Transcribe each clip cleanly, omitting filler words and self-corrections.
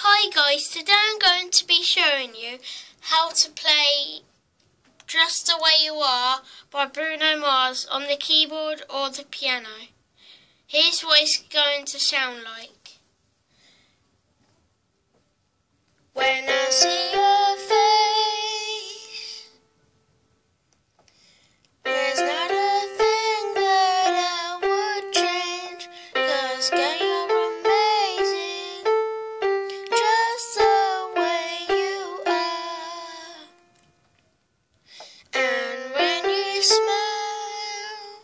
Hi guys, today I'm going to be showing you how to play Just the Way You Are by Bruno Mars on the keyboard or the piano. Here's what it's going to sound like. When I see your face, there's not a thing that I would change, 'cause girl, you're amazing, just the way you are. And when you smile,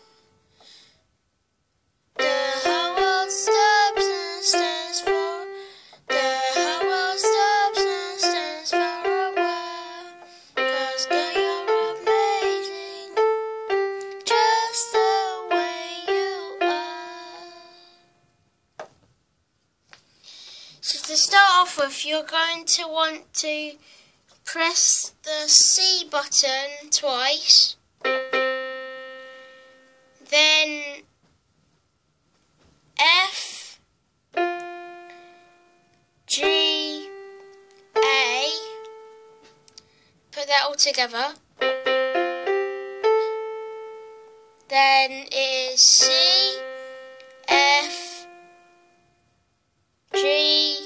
the whole world stops and stands for, the whole world stops and stands for a while. 'Cause girl, you're amazing, just the way you are. So to start off with, you're going to want to press the C button twice, then F, G, A, put that all together, then it is C, F, G,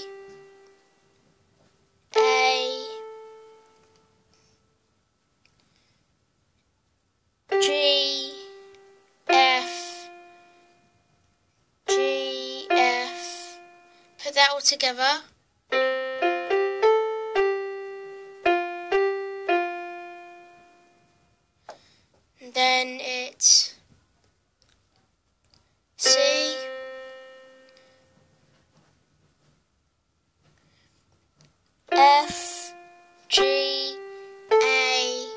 A, G, F, G, F, put that all together, and then it's C, F, G, A,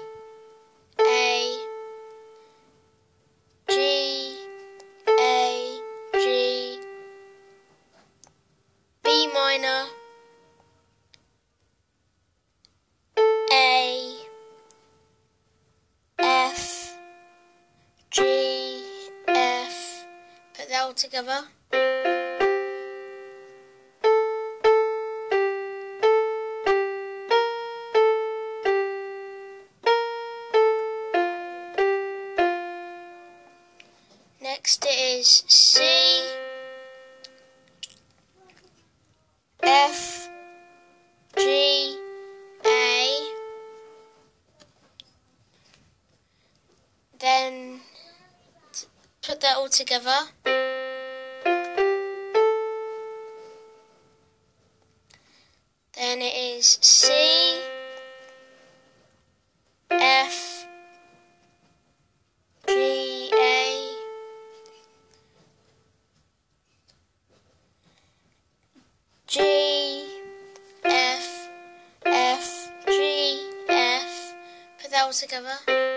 G, A, G, B minor, A, F, G, F, put that all together. Next it is C, F, G, A, then put that all together, then it is C, F, G, A, G, F, F, G, F, put that all together.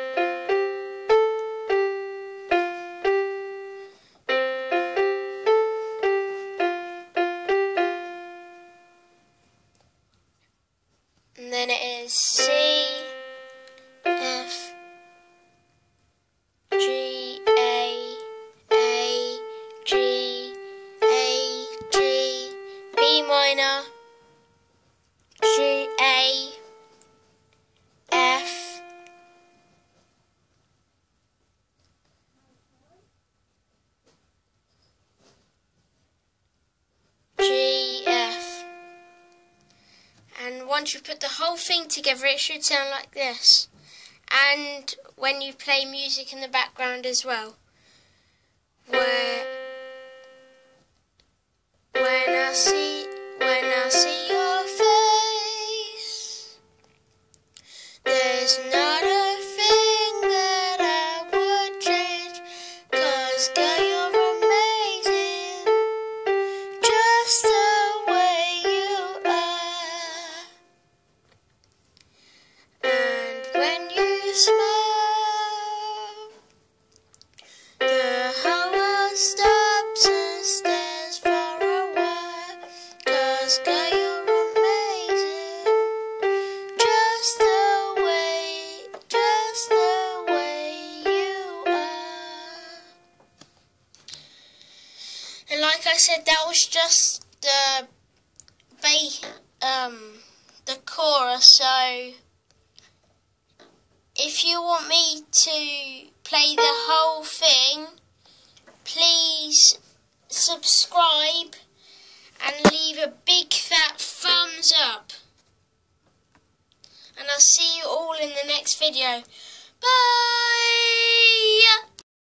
And then it is C, F, G, A, G, B minor, G, A, F, G, F. And once you put the whole thing together, it should sound like this. And when you play music in the background as well, where when I see your face, there's not a thing that I would change, 'cause girl, you're amazing, just the way you are. And when you smile, the whole world stops and stares for a while. 'Cause girl, you're amazing, just the way you are. And like I said, that was just the hour, so if you want me to play the whole thing, please subscribe and leave a big fat thumbs up. And I'll see you all in the next video. Bye!